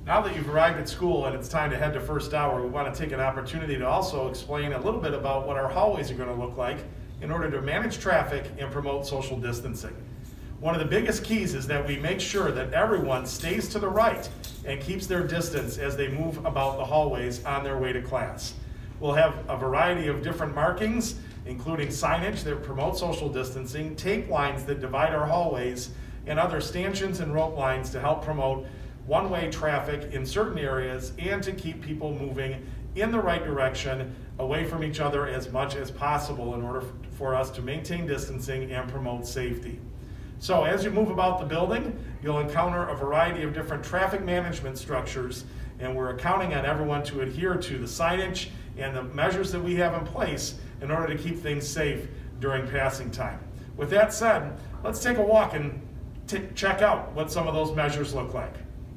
Now that you've arrived at school and it's time to head to first hour, we want to take an opportunity to also explain a little bit about what our hallways are going to look like in order to manage traffic and promote social distancing. One of the biggest keys is that we make sure that everyone stays to the right and keeps their distance as they move about the hallways on their way to class. We'll have a variety of different markings, including signage that promote social distancing, tape lines that divide our hallways, and other stanchions and rope lines to help promote one-way traffic in certain areas and to keep people moving in the right direction away from each other as much as possible in order for us to maintain distancing and promote safety. So as you move about the building, you'll encounter a variety of different traffic management structures, and we're counting on everyone to adhere to the signage and the measures that we have in place in order to keep things safe during passing time. With that said, let's take a walk and check out what some of those measures look like.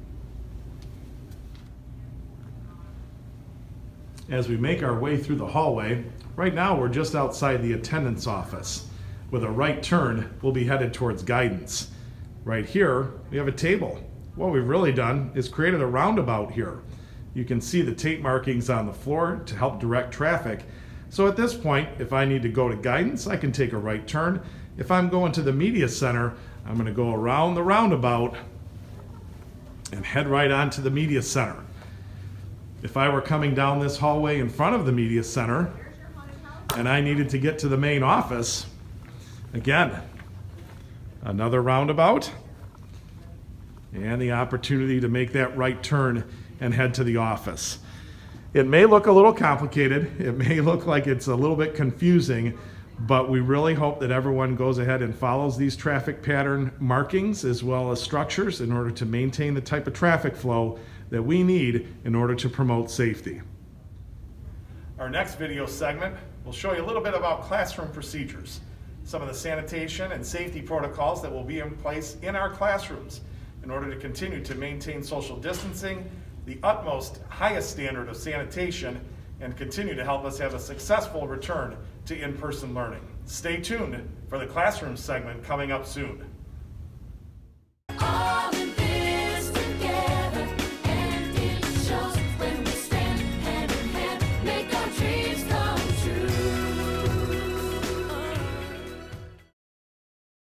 As we make our way through the hallway, right now we're just outside the attendance office. With a right turn, we'll be headed towards guidance. Right here, we have a table. What we've really done is created a roundabout here. You can see the tape markings on the floor to help direct traffic. So at this point, if I need to go to guidance, I can take a right turn. If I'm going to the media center, I'm going to go around the roundabout and head right on to the media center. If I were coming down this hallway in front of the media center and I needed to get to the main office, again, another roundabout and the opportunity to make that right turn and head to the office. It may look a little complicated, it may look like it's a little bit confusing, but we really hope that everyone goes ahead and follows these traffic pattern markings as well as structures in order to maintain the type of traffic flow that we need in order to promote safety. Our next video segment will show you a little bit about classroom procedures, some of the sanitation and safety protocols that will be in place in our classrooms in order to continue to maintain social distancing, the utmost highest standard of sanitation, and continue to help us have a successful return to in-person learning. Stay tuned for the classroom segment coming up soon.